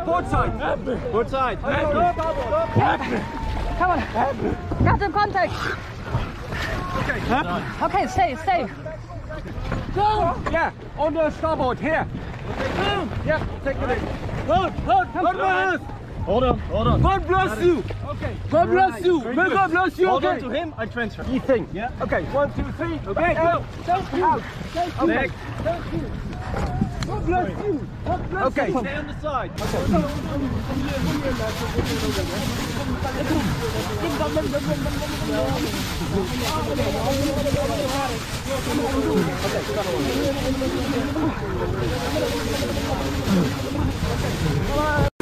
both sides. Both sides. Come on. Got in contact. Okay. Okay, stay. Go. Yeah, on the starboard here. Yeah, take it in. Hold my hands. Hold on. God bless you. Okay. God bless you. May God bless you. Hold Okay. on to him, I transfer. You think? Yeah. Okay, 1, 2, 3. Okay, go. Thank you. Out. Thank you. Back. Thank you. God bless you. God bless Okay, you. stay on the side. Okay.